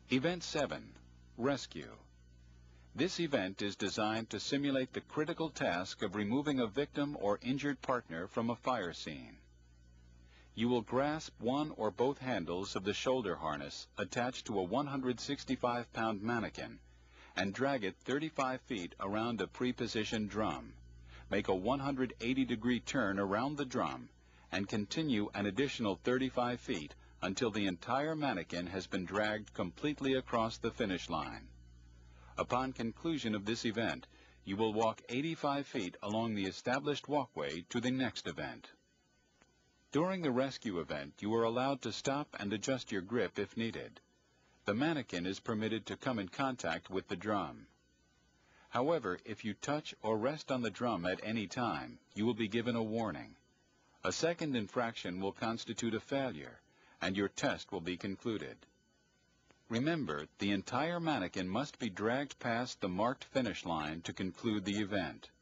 Event 7. Rescue. This event is designed to simulate the critical task of removing a victim or injured partner from a fire scene. You will grasp one or both handles of the shoulder harness attached to a 165-pound mannequin and drag it 35 feet around a pre-positioned drum. Make a 180-degree turn around the drum and continue an additional 35 feet until the entire mannequin has been dragged completely across the finish line. Upon conclusion of this event, you will walk 85 feet along the established walkway to the next event. During the rescue event, you are allowed to stop and adjust your grip if needed. The mannequin is permitted to come in contact with the drum. However, if you touch or rest on the drum at any time, you will be given a warning. A second infraction will constitute a failure, and your test will be concluded. Remember, the entire mannequin must be dragged past the marked finish line to conclude the event.